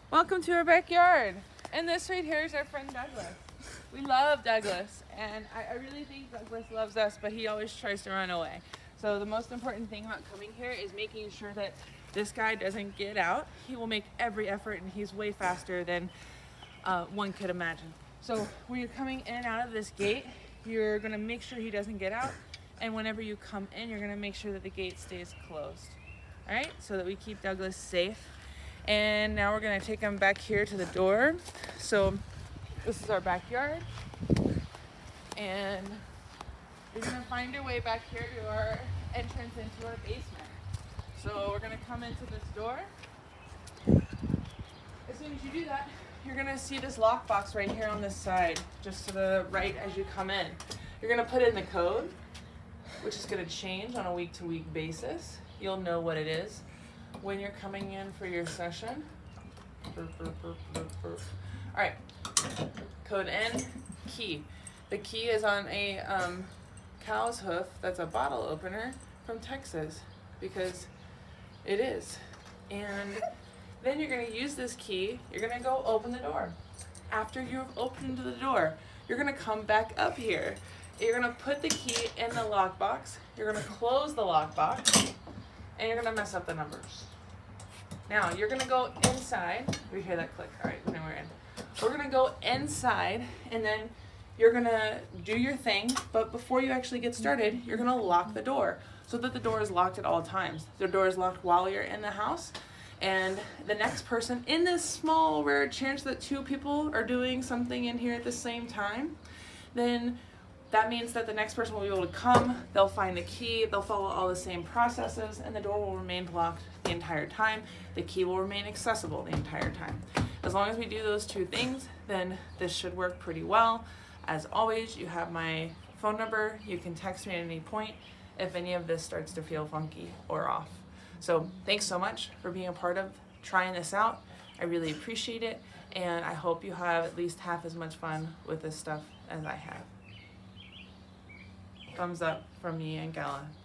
Welcome to our backyard. And this right here is our friend Douglas. We love Douglas, and I really think Douglas loves us, but he always tries to run away. So the most important thing about coming here is making sure that this guy doesn't get out. He will make every effort, and he's way faster than one could imagine. So when you're coming in and out of this gate, you're gonna make sure he doesn't get out, and whenever you come in, you're gonna make sure that the gate stays closed. All right, so that we keep Douglas safe. And now we're gonna take him back here to the door. So this is our backyard, and you're gonna find your way back here to our entrance into our basement. So we're gonna come into this door. As soon as you do that, you're gonna see this lockbox right here on this side, just to the right as you come in. You're gonna put in the code, which is gonna change on a week-to-week basis. You'll know what it is when you're coming in for your session. All right, code N, key. The key is on a cow's hoof that's a bottle opener from Texas, because it is. And then you're gonna use this key, you're gonna go open the door. After you've opened the door, you're gonna come back up here. You're gonna put the key in the lockbox, you're gonna close the lockbox, and you're gonna mess up the numbers. Now, you're gonna go inside. We hear that click. All right, now we're in. We're gonna go inside, and then you're gonna do your thing, but before you actually get started, you're gonna lock the door so that the door is locked at all times. The door is locked while you're in the house, and the next person, in this small rare chance that two people are doing something in here at the same time, then that means that the next person will be able to come, they'll find the key, they'll follow all the same processes, and the door will remain locked the entire time. The key will remain accessible the entire time. As long as we do those two things, then this should work pretty well. As always, you have my phone number. You can text me at any point if any of this starts to feel funky or off. So thanks so much for being a part of trying this out. I really appreciate it, and I hope you have at least half as much fun with this stuff as I have. Thumbs up from me and Gala.